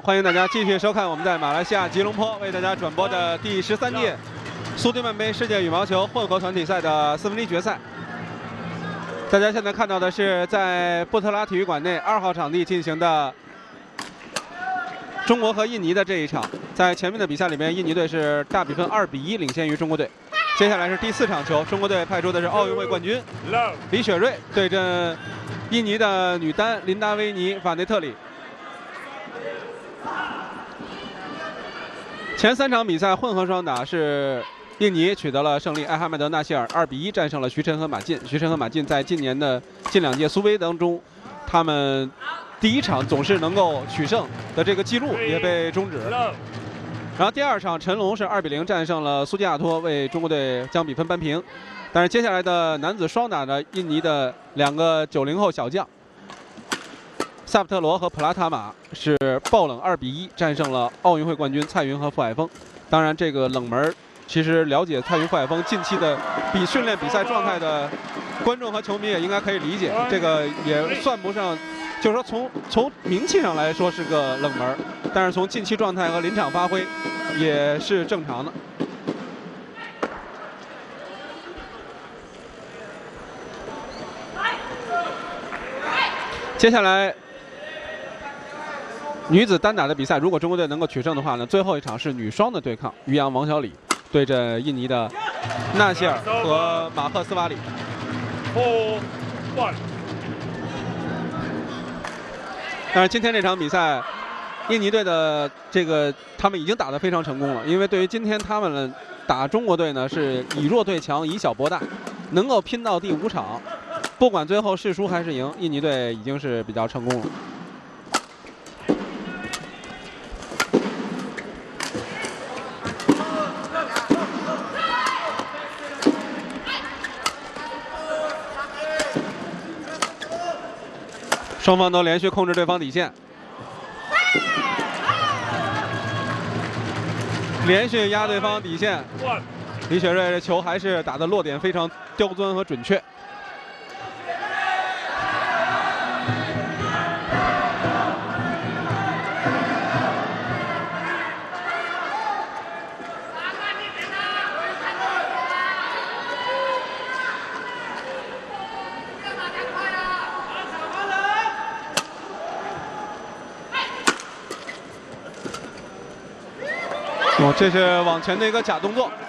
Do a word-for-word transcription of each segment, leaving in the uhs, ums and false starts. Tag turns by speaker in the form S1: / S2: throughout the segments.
S1: 欢迎大家继续收看我们在马来西亚吉隆坡为大家转播的第十三届苏迪曼杯世界羽毛球混合团体赛的四分之一决赛。大家现在看到的是在布特拉体育馆内二号场地进行的中国和印尼的这一场。在前面的比赛里面，印尼队是大比分二比一领先于中国队。接下来是第四场球，中国队派出的是奥运会冠军李雪芮对阵印尼的女单林达维尼法内特里。 前三场比赛混合双打是印尼取得了胜利，艾哈迈德·纳希尔二比一战胜了徐晨和马竞。徐晨和马竞在近年的近两届苏杯当中，他们第一场总是能够取胜的这个记录也被终止。然后第二场，陈龙是二比零战胜了苏吉亚托，为中国队将比分扳平。但是接下来的男子双打呢，印尼的两个九零后小将。 萨普特罗和普拉塔马是爆冷二比一战胜了奥运会冠军蔡云和傅海峰。当然，这个冷门其实了解蔡云、傅海峰近期的比训练比赛状态的观众和球迷也应该可以理解，这个也算不上，就是说从从名气上来说是个冷门，但是从近期状态和临场发挥也是正常的。 接下来。 女子单打的比赛，如果中国队能够取胜的话呢，最后一场是女双的对抗，于洋王小李对阵印尼的纳希尔和马赫斯瓦里。但是今天这场比赛，印尼队的这个他们已经打得非常成功了，因为对于今天他们打中国队呢是以弱对强，以小博大，能够拼到第五场，不管最后是输还是赢，印尼队已经是比较成功了。 双方都连续控制对方底线，连续压对方底线。李雪芮这球还是打的落点非常刁钻和准确。哦，这是往前的一个假动作。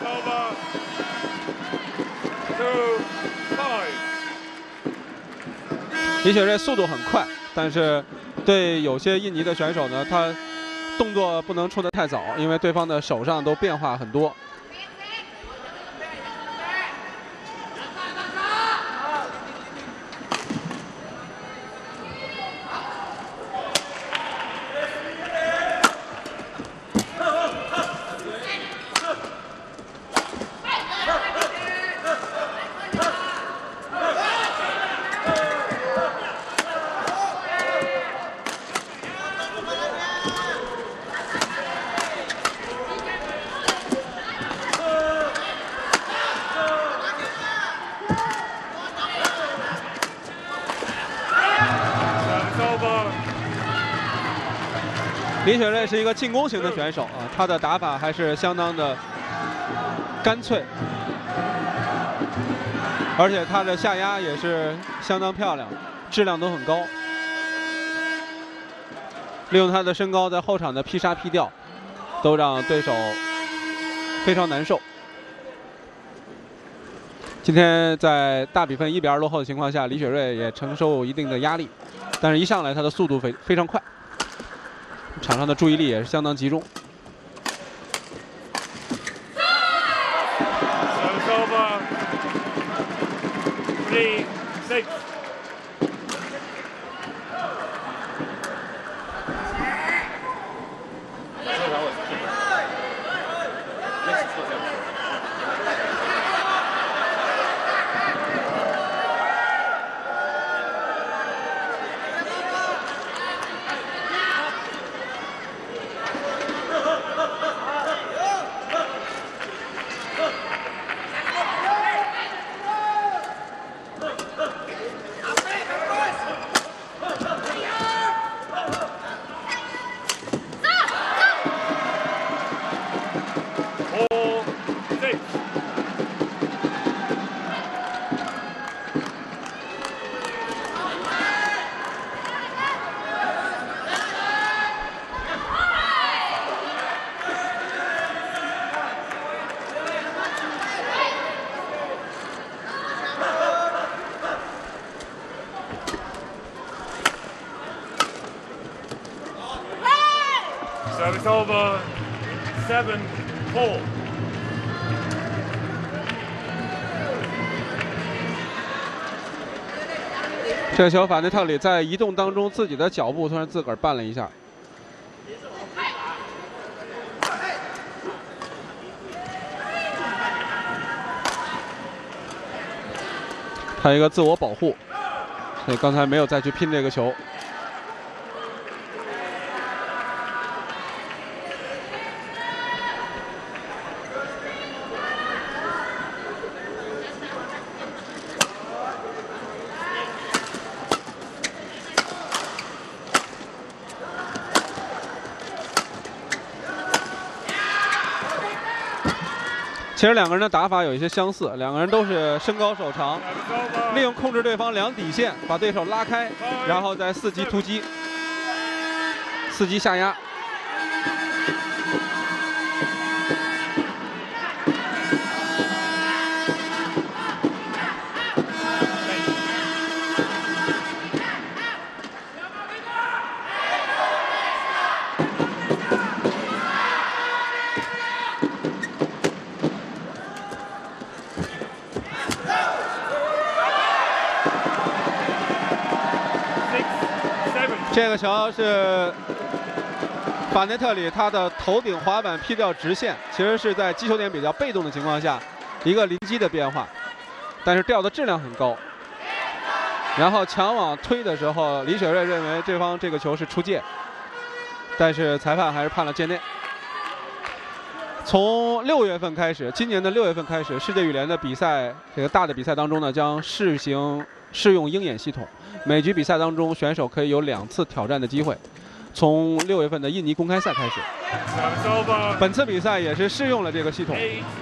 S1: 李雪芮速度很快，但是对有些印尼的选手呢，他动作不能出得太早，因为对方的手上都变化很多。 李雪芮是一个进攻型的选手啊，他的打法还是相当的干脆，而且他的下压也是相当漂亮，质量都很高。利用他的身高在后场的劈杀劈吊，都让对手非常难受。今天在大比分一比二落后的情况下，李雪芮也承受一定的压力，但是一上来他的速度非非常快。 场上的注意力也是相当集中。
S2: Service over. Seven four.
S1: 这个球法内特里在移动当中，自己的脚步突然自个儿绊了一下。他一个自我保护，所以刚才没有再去拼这个球。其实两个人的打法有一些相似，两个人都是身高手长，利用控制对方两底线，把对手拉开，然后再伺机突击，伺机下压。这个球是法内特里他的头顶滑板劈掉直线，其实是在击球点比较被动的情况下，一个临机的变化，但是掉的质量很高。然后强网推的时候，李雪芮认为对方这个球是出界，但是裁判还是判了界内。从六月份开始，今年的六月份开始，世界羽联的比赛这个大的比赛当中呢，将试行试用鹰眼系统。每局比赛当中，选手可以有两次挑战的机会。从六月份的印尼公开赛开始，本次比赛也是试用了这个系统。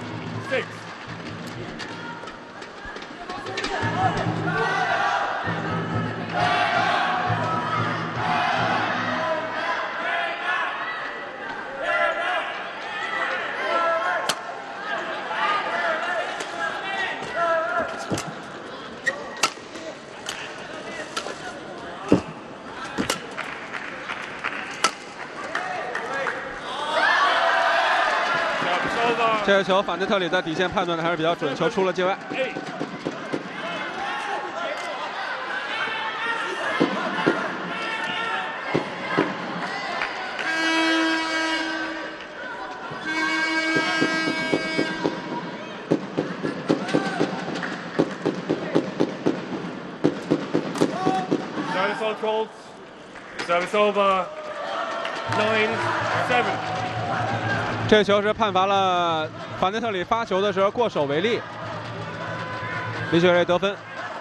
S1: 这个球，法内特里在底线判断的还是比较准，球出了界外。
S2: Service all called. Service over. Nine seven.
S1: 这球是判罚了法内特里发球的时候过手为例，李雪芮得分。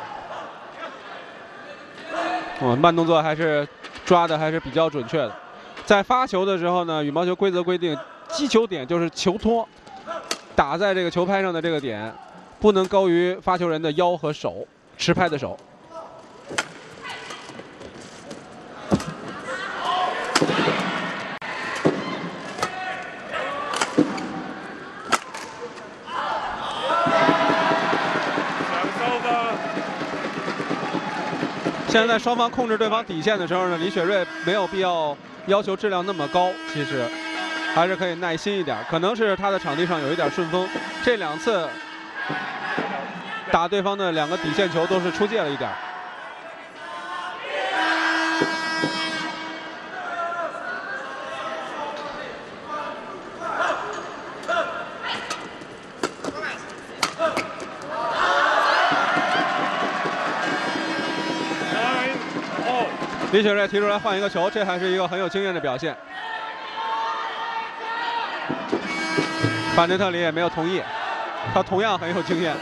S1: 哦，慢动作还是抓的还是比较准确的。在发球的时候呢，羽毛球规则规定，击球点就是球托打在这个球拍上的这个点，不能高于发球人的腰和手，持拍的手。现在双方控制对方底线的时候呢，李雪芮没有必要要求质量那么高，其实还是可以耐心一点。可能是他的场地上有一点顺风，这两次打对方的两个底线球都是出界了一点。李雪芮提出来换一个球，这还是一个很有经验的表现。法内特里也没有同意，他同样很有经验。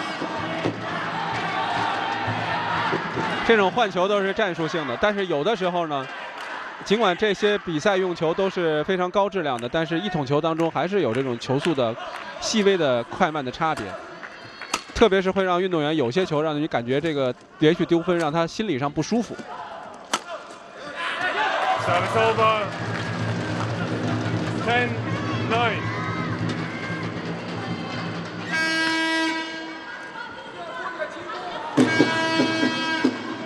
S1: 这种换球都是战术性的，但是有的时候呢，尽管这些比赛用球都是非常高质量的，但是一桶球当中还是有这种球速的细微的快慢的差别。特别是会让运动员有些球让你感觉这个连续丢分，让他心理上不舒服。
S2: Service over. Ten nine.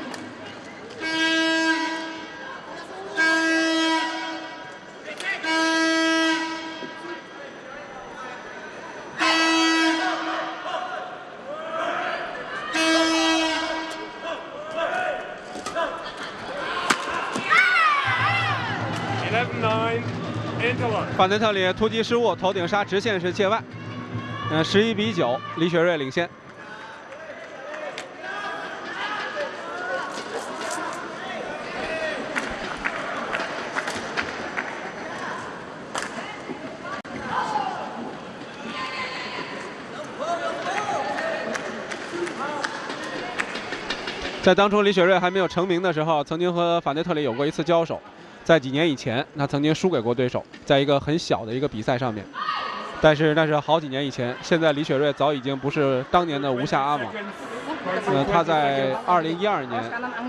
S1: 这
S2: eleven nine, interlock.
S1: 法内特里突击失误，头顶杀直线是界外。嗯，十一比九，李雪芮领先。在当初李雪芮还没有成名的时候，曾经和法内特里有过一次交手。在几年以前，他曾经输给过对手，在一个很小的一个比赛上面。但是那是好几年以前，现在李雪芮早已经不是当年的无下阿玛。呃，他在二零一二年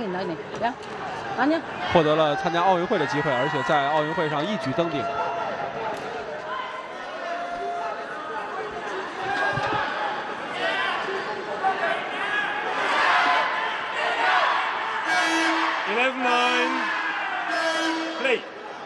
S1: 获得了参加奥运会的机会，而且在奥运会上一举登顶。
S2: eleven nine, play.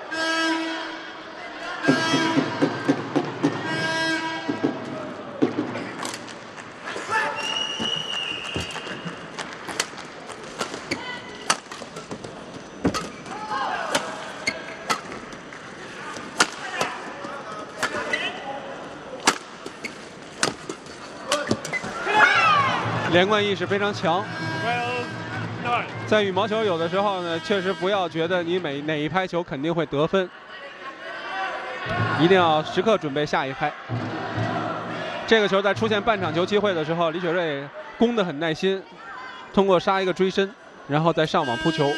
S1: 连贯意识非常强。
S2: twelve nine.
S1: 在羽毛球有的时候呢，确实不要觉得你每哪一拍球肯定会得分，一定要时刻准备下一拍。这个球在出现半场球机会的时候，李雪芮攻得很耐心，通过杀一个追身，然后再上网扑球，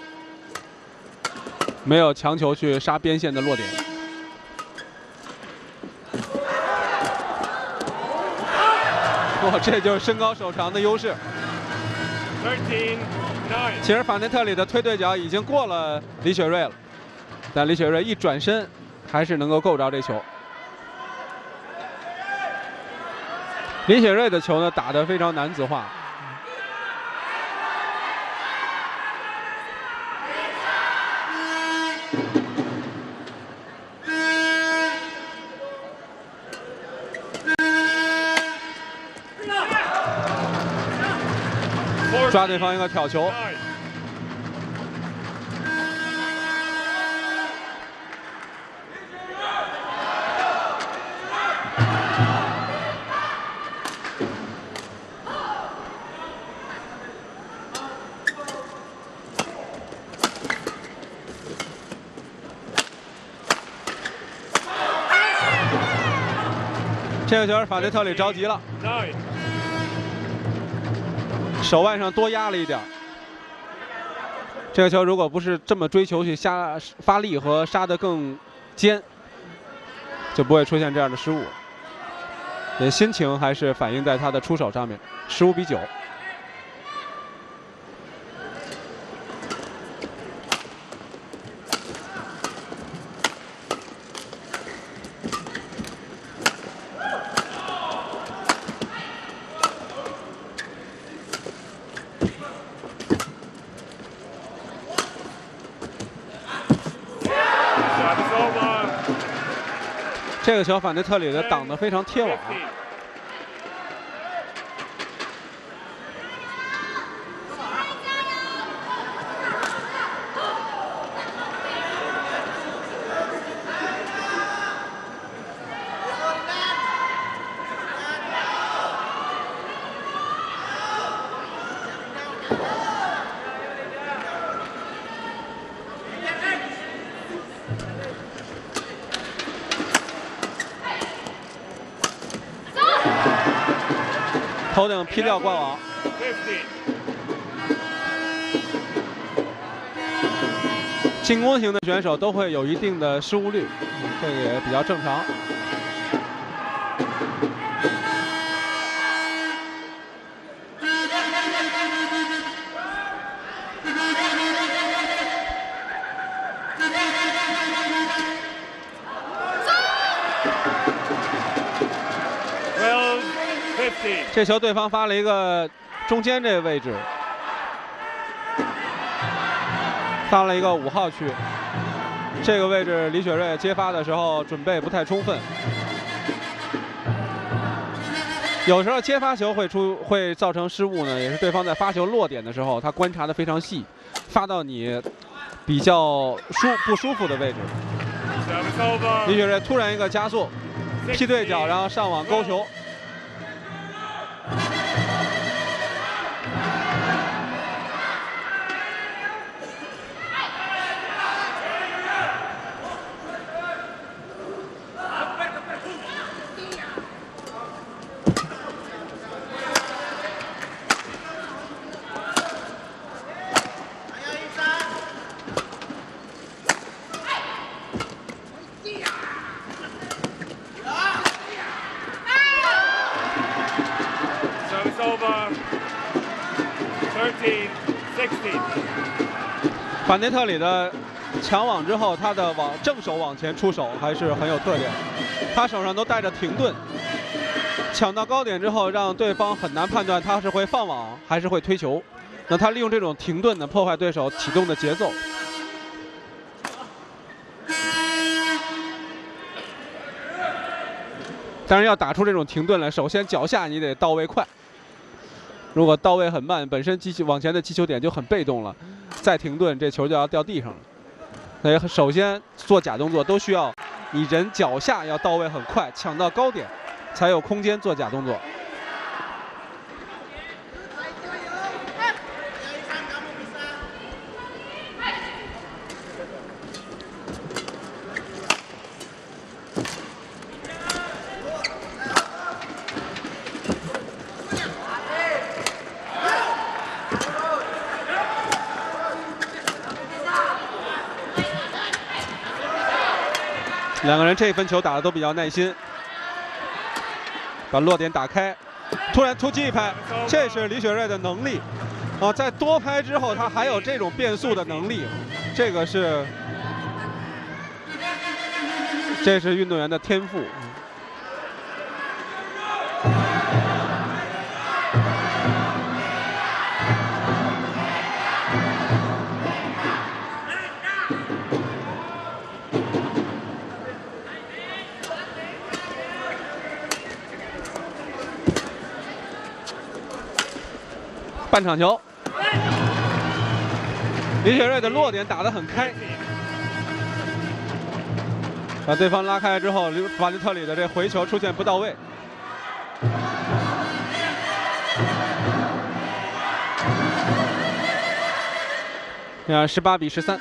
S1: 没有强求去杀边线的落点。 哇，这就是身高手长的优势。
S2: thirteen nine.
S1: 其实法内特里的推对角已经过了李雪芮了，但李雪芮一转身，还是能够够着这球。李雪芮的球呢，打得非常男子化。 抓对方一个挑球，这个球法内特里着急了。 手腕上多压了一点，这个球如果不是这么追求去下发力和杀得更尖，就不会出现这样的失误。也心情还是反映在他的出手上面，十五比九。这个球法内特里的挡得非常贴网。头顶劈掉挂网，进攻型的选手都会有一定的失误率，这个也比较正常。这球对方发了一个中间这个位置，发了一个五号区。这个位置李雪芮接发的时候准备不太充分，有时候接发球会出会造成失误呢，也是对方在发球落点的时候他观察的非常细，发到你比比较舒不舒服的位置。
S2: Service over.
S1: 李雪芮突然一个加速，劈对角，然后上网勾球。
S2: Service over. thirteen sixteen.
S1: 法内特里的抢网之后，他的往正手往前出手还是很有特点，他手上都带着停顿，抢到高点之后，让对方很难判断他是会放网还是会推球。那他利用这种停顿呢，破坏对手启动的节奏。当然要打出这种停顿来，首先脚下你得到位快。如果到位很慢，本身击球往前的击球点就很被动了，再停顿这球就要掉地上了。所以首先做假动作都需要你人脚下要到位很快，抢到高点，才有空间做假动作。 两个人这一分球打得都比较耐心，把落点打开，突然突击一拍，这是李雪芮的能力啊！在多拍之后，他还有这种变速的能力，这个是这是运动员的天赋。 半场球，李雪芮的落点打得很开，把对方拉开之后，法内特里的这回球出现不到位。这样十八比十三。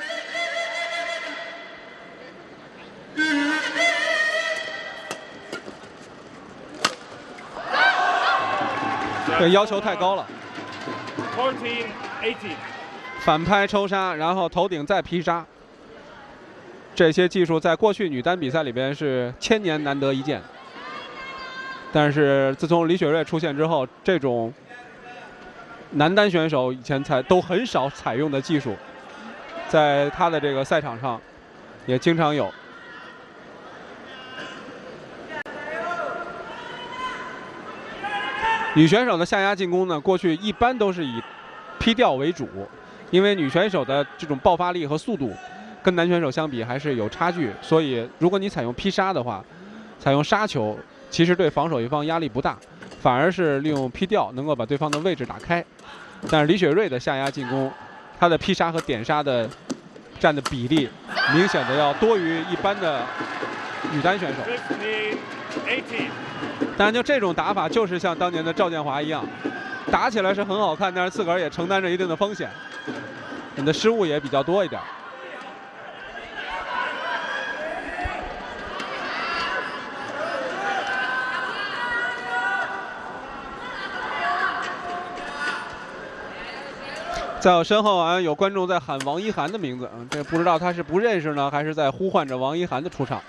S1: 这要求太高了。
S2: fourteen eighteen.
S1: 反拍抽杀，然后头顶再劈杀，这些技术在过去女单比赛里边是千年难得一见。但是自从李雪芮出现之后，这种男单选手以前才都很少采用的技术，在他的这个赛场上也经常有。 女选手的下压进攻呢，过去一般都是以劈吊为主，因为女选手的这种爆发力和速度跟男选手相比还是有差距，所以如果你采用劈杀的话，采用杀球，其实对防守一方压力不大，反而是利用劈吊能够把对方的位置打开。但是李雪芮的下压进攻，她的劈杀和点杀的占的比例明显的要多于一般的女单选手。
S2: fifteen eighteen.
S1: 当然，就这种打法，就是像当年的赵建华一样，打起来是很好看，但是自个儿也承担着一定的风险，你的失误也比较多一点。在我身后啊，有观众在喊王一涵的名字，嗯，这不知道他是不认识呢，还是在呼唤着王一涵的出场。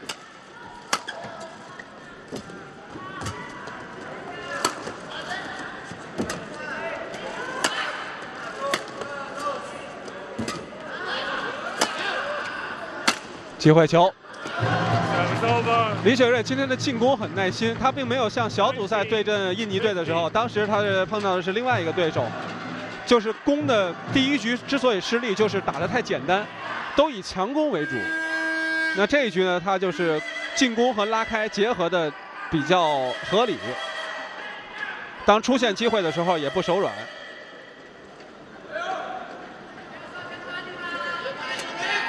S1: 机会球，李雪芮今天的进攻很耐心，她并没有像小组赛对阵印尼队的时候，当时她是碰到的是另外一个对手，就是攻的第一局之所以失利，就是打得太简单，都以强攻为主。那这一局呢，她就是进攻和拉开结合的比较合理，当出现机会的时候也不手软。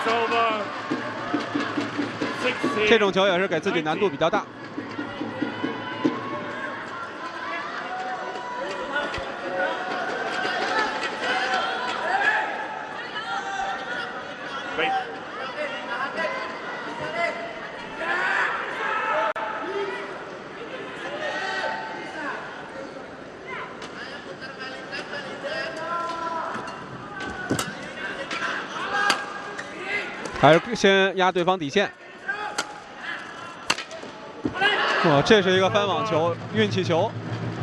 S2: over. sixteen.
S1: 这种球也是给自己难度比较大。 还是先压对方底线。哇，这是一个翻网球，运气球。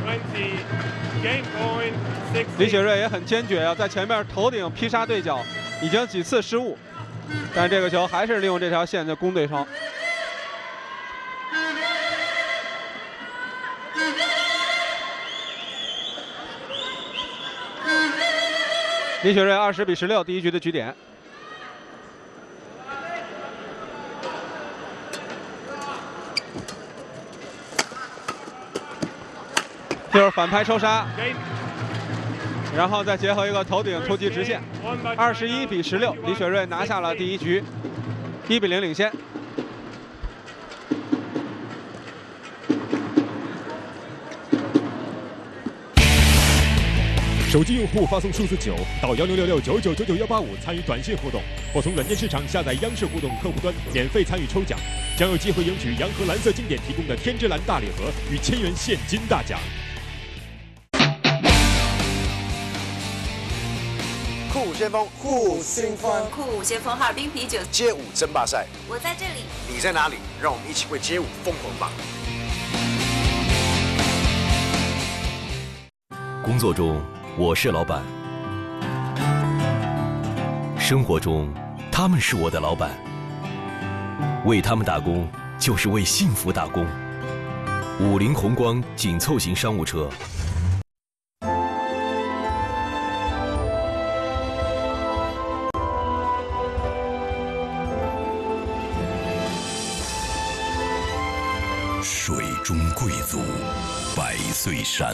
S1: 李雪芮也很坚决啊，在前面头顶劈杀对角，已经几次失误，但这个球还是利用这条线就攻对方。李雪芮二十比十六，第一局的局点。 就是反拍抽杀，然后再结合一个头顶突击直线，二十一比十六，李雪芮拿下了第一局，一比零领先。
S3: 手机用户发送数字九到幺零六六九九九九幺八五参与短信互动，或从软件市场下载央视互动客户端免费参与抽奖，将有机会赢取洋河蓝色经典提供的天之蓝大礼盒与千元现金大奖。
S4: 酷舞先锋，酷舞先锋，
S5: 酷舞先锋哈尔滨啤酒
S4: 街舞争霸赛，
S5: 我在这里，
S4: 你在哪里？让我们一起为街舞疯狂吧！
S6: 工作中，我是老板；生活中，他们是我的老板。为他们打工，就是为幸福打工。五菱宏光紧凑型商务车。
S7: 水中贵族，百岁山。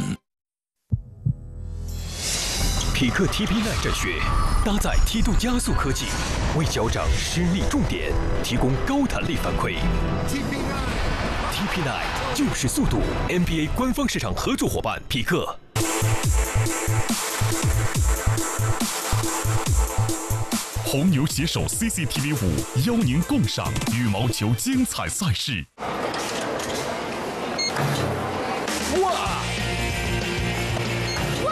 S6: 匹克 T P 九 战靴搭载梯度加速科技，为脚掌施力重点提供高弹力反馈。T P 九 就是速度 ，N B A 官方市场合作伙伴匹克。
S7: 红牛携手 C C T V 五，邀您共赏羽毛球精彩赛事。
S6: 哇！
S5: 哇！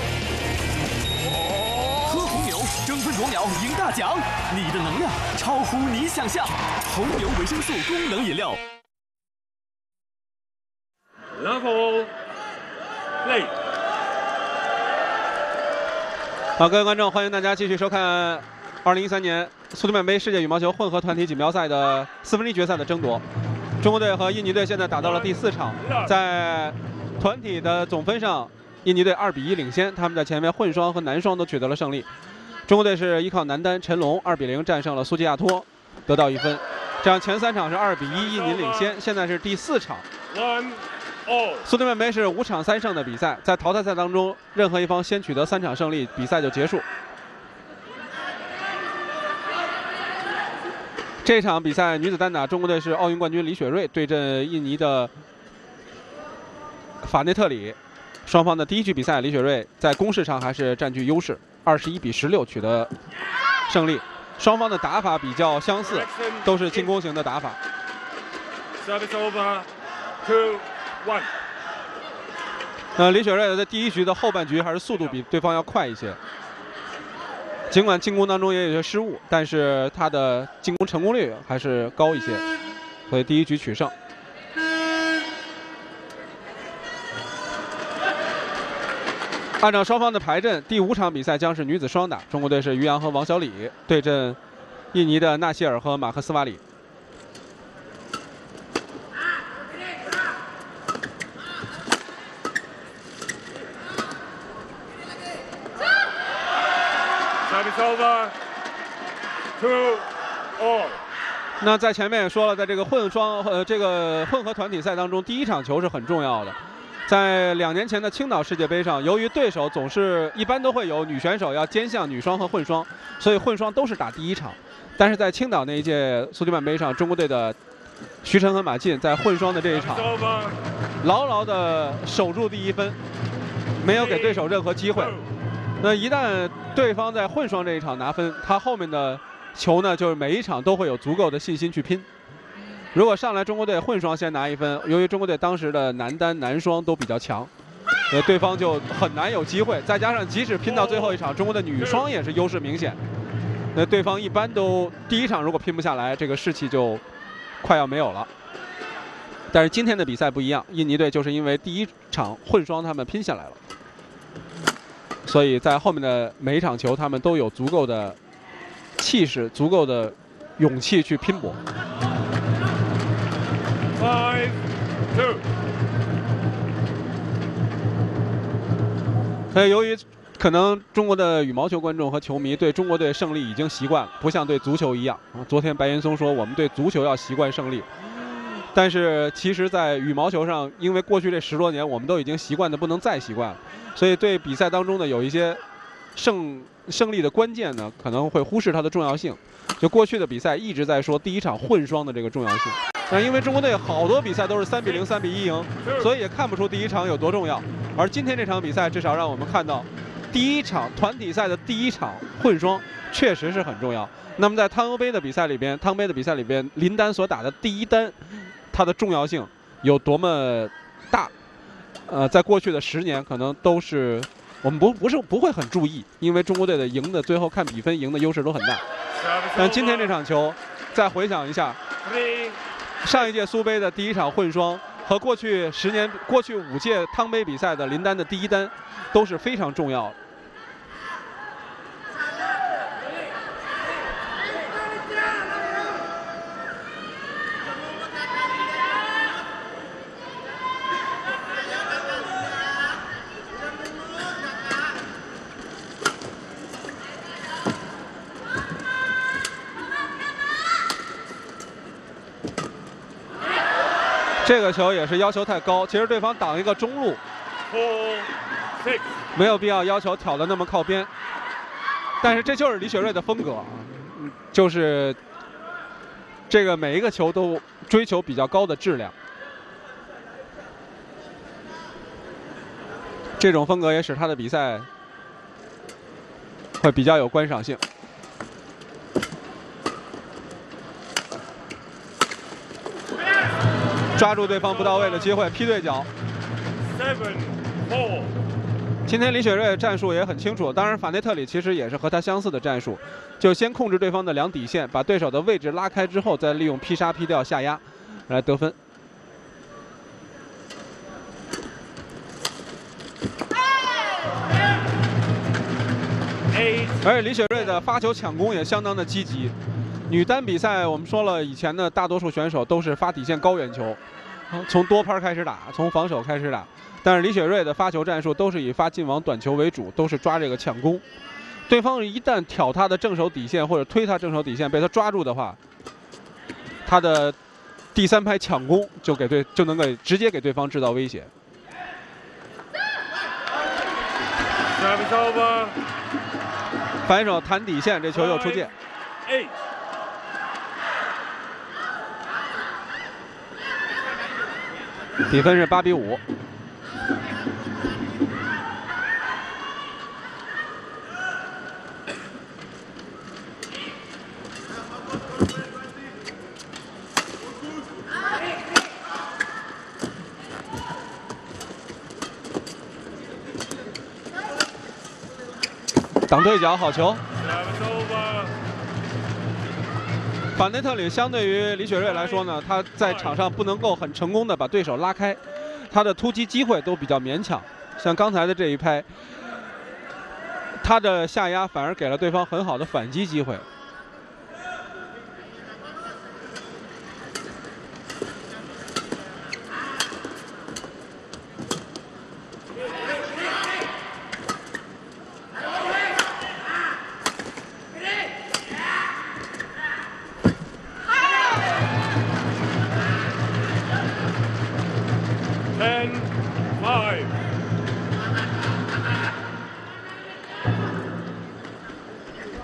S6: 喝红牛，争分夺秒赢大奖，你的能量超乎你想象。红牛维生素功能饮料。
S2: Level play。
S1: 好，各位观众，欢迎大家继续收看二零一三年苏迪曼杯世界羽毛球混合团体锦标赛的四分之一决赛的争夺。 中国队和印尼队现在打到了第四场，在团体的总分上，印尼队二比一领先，他们在前面混双和男双都取得了胜利。中国队是依靠男单陈龙二比零战胜了苏吉亚托，得到一分。这样前三场是二比一，印尼领先。现在是第四场。苏迪曼杯是五场三胜的比赛，在淘汰赛当中，任何一方先取得三场胜利，比赛就结束。 这场比赛女子单打，中国队是奥运冠军李雪芮对阵印尼的法内特里。双方的第一局比赛，李雪芮在攻势上还是占据优势，二十一比十六取得胜利。双方的打法比较相似，都是进攻型的打法。
S2: Service over, two, one。
S1: 呃，李雪芮在第一局的后半局还是速度比对方要快一些。 尽管进攻当中也有些失误，但是他的进攻成功率还是高一些，所以第一局取胜。按照双方的排阵，第五场比赛将是女子双打，中国队是于洋和王小李对阵印尼的纳希尔和马克斯瓦里。
S2: Over, two, all。
S1: 那在前面也说了，在这个混双呃这个混合团体赛当中，第一场球是很重要的。 在两年前的青岛世界杯上，由于对手总是一般都会有女选手要兼项女双和混双，所以混双都是打第一场。但是在青岛那一届苏迪曼杯上，中国队的徐晨和马竞在混双的这一场，牢牢地守住第一分，没有给对手任何机会。那一旦对方在混双这一场拿分，他后面的球呢，就是每一场都会有足够的信心去拼。如果上来中国队混双先拿一分，由于中国队当时的男单、男双都比较强，呃，对方就很难有机会。再加上即使拼到最后一场，中国的女双也是优势明显。那对方一般都第一场如果拼不下来，这个士气就快要没有了。但是今天的比赛不一样，印尼队就是因为第一场混双他们拼下来了，所以在后面的每一场球他们都有足够的气势、足够的勇气去拼搏。
S2: Five, two.
S1: 所以由于可能中国的羽毛球观众和球迷对中国队胜利已经习惯了，不像对足球一样。昨天白岩松说我们对足球要习惯胜利，但是其实在羽毛球上，因为过去这十多年我们都已经习惯的不能再习惯了，所以对比赛当中的有一些胜胜利的关键呢，可能会忽视它的重要性。就过去的比赛一直在说第一场混双的这个重要性，但因为中国队好多比赛都是三比零、三比一赢，所以也看不出第一场有多重要。而今天这场比赛至少让我们看到，第一场团体赛的第一场混双确实是很重要。那么在汤尤杯的比赛里边，汤杯的比赛里边，林丹所打的第一单，它的重要性有多么大？呃，在过去的十年，可能都是我们不不是不会很注意，因为中国队的赢的最后看比分赢的优势都很大。但今天这场球，再回想一下，上一届苏杯的第一场混双和过去十年、过去五届汤杯比赛的林丹的第一单，都是非常重要的。这个球也是要求太高，其实对方挡一个中路，没有必要要求挑得那么靠边。但是这就是李雪芮的风格，嗯，就是这个每一个球都追求比较高的质量。这种风格也使他的比赛会比较有观赏性。抓住对方不到位的机会，劈对角。今天李雪芮战术也很清楚，当然法内特里其实也是和他相似的战术，就先控制对方的两底线，把对手的位置拉开之后，再利用劈杀劈吊下压来得分。而且李雪芮的发球抢攻也相当的积极。女单比赛我们说了，以前的大多数选手都是发底线高远球，从多拍开始打，从防守开始打。但是李雪芮的发球战术都是以发近网短球为主，都是抓这个抢攻。对方一旦挑他的正手底线或者推他正手底线被他抓住的话，他的第三拍抢攻就给对就能给直接给对方制造威胁。反手弹底线，这球又出界。比分是八比五。挡对角，好球。法内特里相对于李雪芮来说呢，他在场上不能够很成功的把对手拉开，他的突击机会都比较勉强。像刚才的这一拍，他的下压反而给了对方很好的反击机会。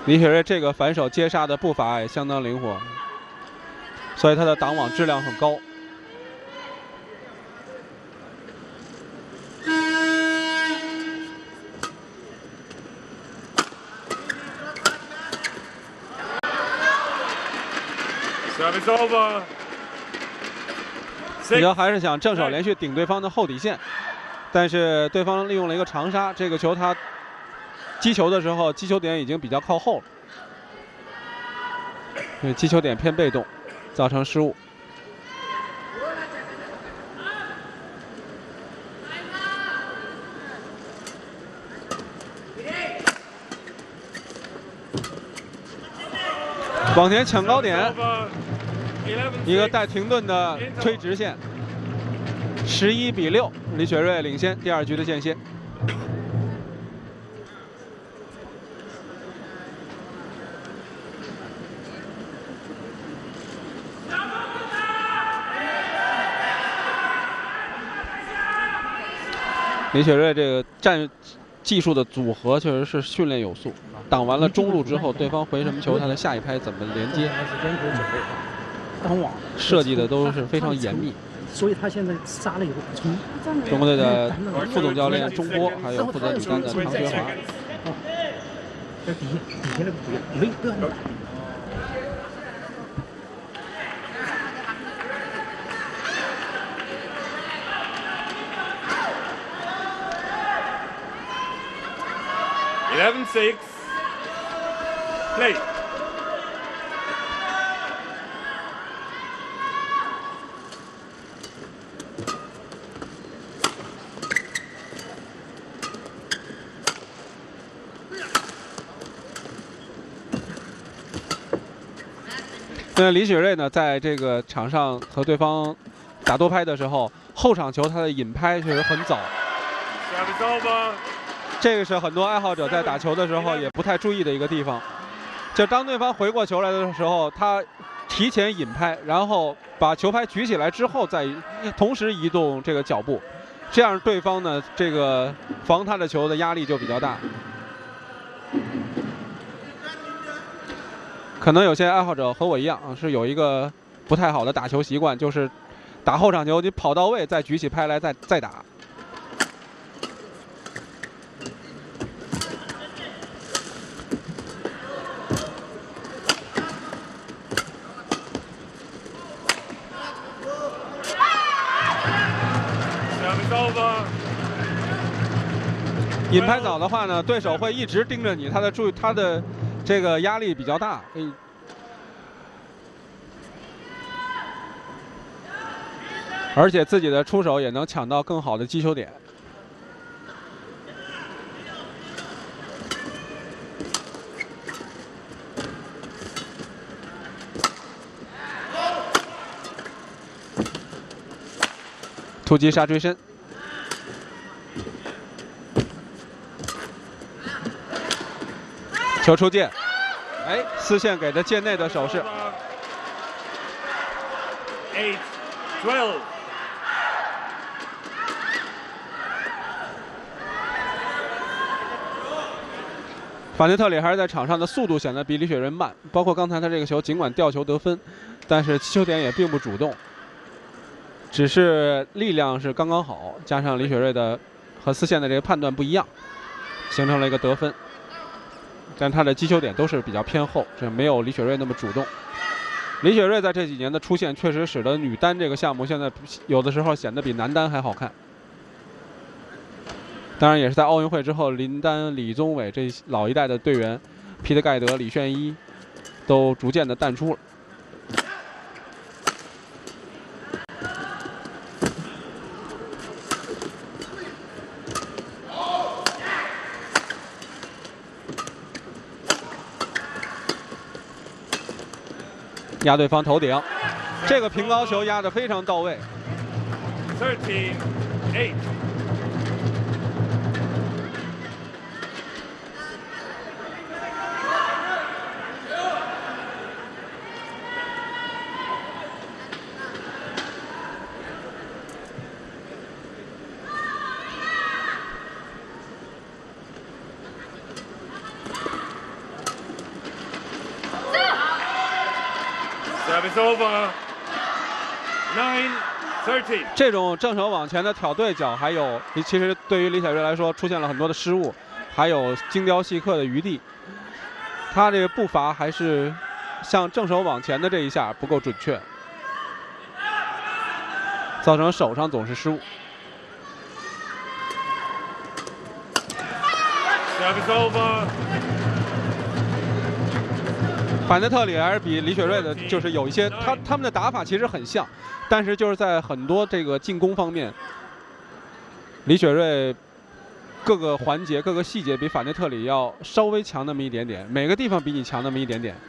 S1: 李雪芮这个反手接杀的步伐也相当灵活，所以他的挡网质量很高。
S2: Service over.
S1: 李瑶还是想正手连续顶对方的后底线，但是对方利用了一个长杀，这个球他击球的时候击球点已经比较靠后了，对，击球点偏被动，造成失误。往前抢高点，一个带停顿的推直线，十一比六，李雪芮领先第二局的间歇。李雪芮这个战技术的组合确实是训练有素。 挡完了中路之后，对方回什么球，他的下一拍怎么连接，
S5: 挡网
S1: 设计的都是非常严密。
S5: 所以他现在杀了以后补充。
S1: 中国队的副总教练钟波，还有负责女单的唐学华。
S5: 这底底下那个不要，没不要那么大。
S2: eleven six. Play.
S1: 那李雪芮呢，在这个场上和对方打多拍的时候，后场球他的引拍确实很早。
S2: Service over.
S1: 这个是很多爱好者在打球的时候也不太注意的一个地方，就当对方回过球来的时候，他提前引拍，然后把球拍举起来之后，再同时移动这个脚步，这样对方呢这个防他的球的压力就比较大。可能有些爱好者和我一样啊，是有一个不太好的打球习惯，就是打后场球你跑到位再举起拍来再再打。 引拍早的话呢，对手会一直盯着你，他的注意他的这个压力比较大。嗯，而且自己的出手也能抢到更好的击球点。突击杀追身。 球出界，哎，丝线给的界内的手势。
S2: Eight, twelve.
S1: 法内特里还是在场上的速度显得比李雪芮慢，包括刚才他这个球，尽管吊球得分，但是击球点也并不主动，只是力量是刚刚好，加上李雪芮的和丝线的这个判断不一样，形成了一个得分。 但他的击球点都是比较偏后，这没有李雪芮那么主动。李雪芮在这几年的出现，确实使得女单这个项目现在有的时候显得比男单还好看。当然，也是在奥运会之后，林丹、李宗伟这老一代的队员，皮特盖德、李炫一，都逐渐的淡出了。 压对方头顶，这个平高球压得非常到位。
S2: Thirteen, eight. Service over. Nine thirteen.
S1: 这种正手往前的挑对角，还有其实对于李晓瑞来说出现了很多的失误，还有精雕细刻的余地。他这个步伐还是像正手往前的这一下不够准确，造成手上总是失误。
S2: Service over.
S1: 反德特里还是比李雪芮的，就是有一些他他们的打法其实很像，但是就是在很多这个进攻方面，李雪芮各个环节、各个细节比反德特里要稍微强那么一点点，每个地方比你强那么一点点。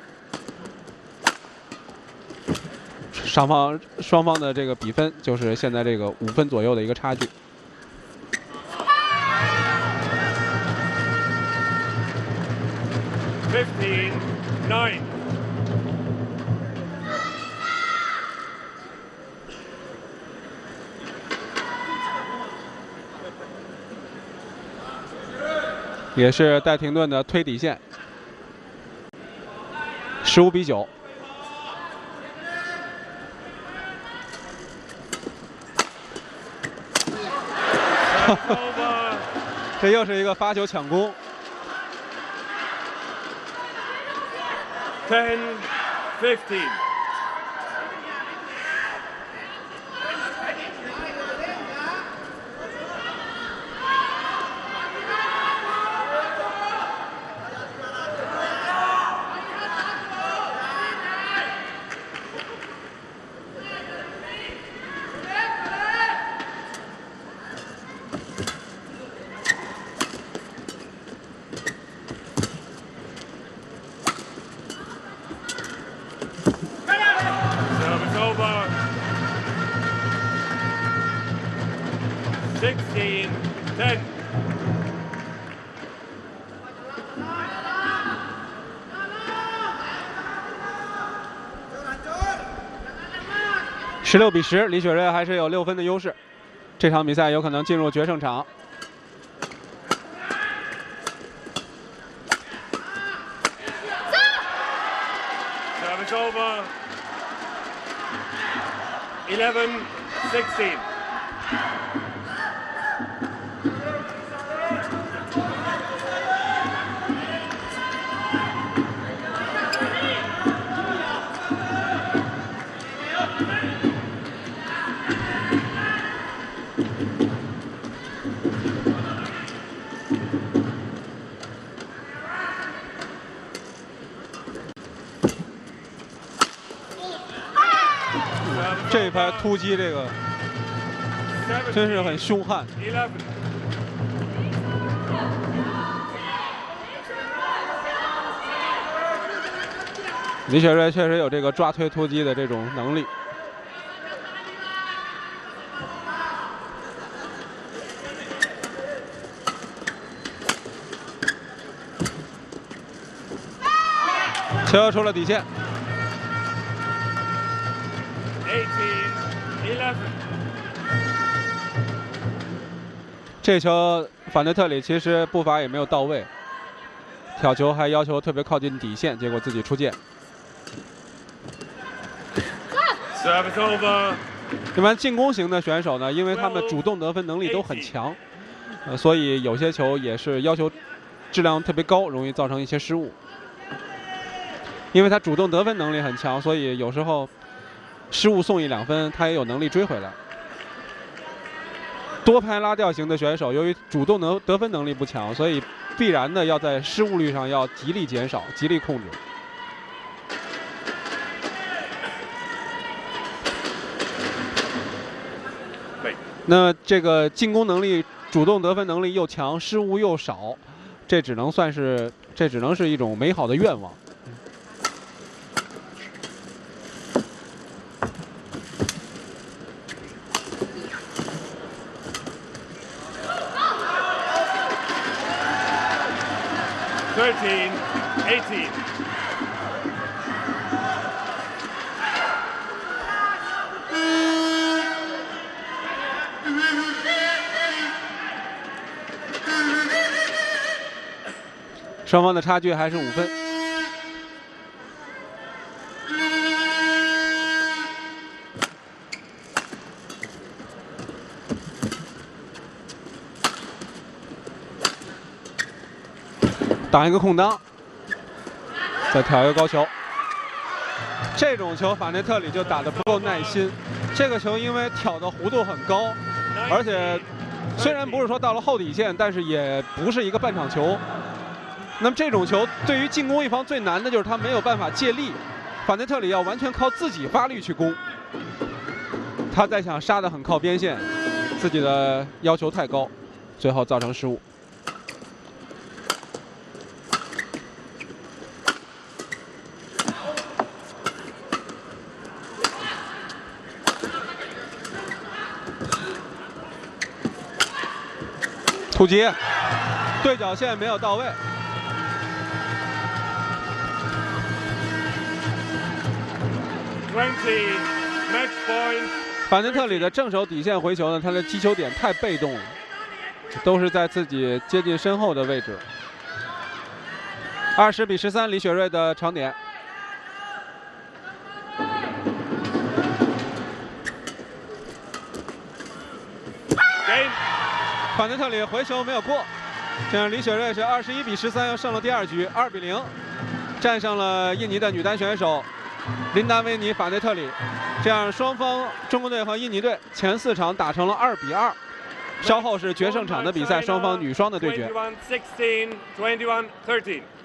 S1: 双方双方的这个比分就是现在这个五分左右的一个差距。
S2: Fifteen nine.
S1: 也是带停顿的推底线，十五比九。这又是一个发球抢攻。
S2: Ten fifteen. 16 10.
S1: 十六比十，李雪芮还是有六分的优势，这场比赛有可能进入决胜场。
S2: Service over. Eleven sixteen.
S1: 这一拍突击，这个真是很凶悍。李雪芮确实有这个抓推突击的这种能力。球出了底线。 这球反德特里其实步伐也没有到位，挑球还要求特别靠近底线，结果自己出界。
S2: Service over.
S1: 一般进攻型的选手呢，因为他们主动得分能力都很强，呃，所以有些球也是要求质量特别高，容易造成一些失误。因为他主动得分能力很强，所以有时候失误送一两分，他也有能力追回来。 多拍拉吊型的选手，由于主动能得分能力不强，所以必然的要在失误率上要极力减少、极力控制。那这个进攻能力、主动得分能力又强，失误又少，这只能算是这只能是一种美好的愿望。
S2: Thirteen eighteen.
S1: 双方的差距还是五分。 打一个空当，再挑一个高球。这种球法内特里就打得不够耐心。这个球因为挑的弧度很高，而且虽然不是说到了后底线，但是也不是一个半场球。那么这种球对于进攻一方最难的就是他没有办法借力，法内特里要完全靠自己发力去攻。他在想杀得很靠边线，自己的要求太高，最后造成失误。突击，对角线没有到位。
S2: twenty match point。
S1: 法内特里的正手底线回球呢，他的击球点太被动了，都是在自己接近身后的位置。二十比十三，李雪芮的长点。法内特里回球没有过，这样李雪芮是二十一比十三，又胜了第二局，二比零，战胜了印尼的女单选手琳达维尼·法内特里。这样双方中国队和印尼队前四场打成了二比二，稍后是决胜场的比赛，双方女双的对决。
S2: twenty-one sixteen, twenty-one thirteen。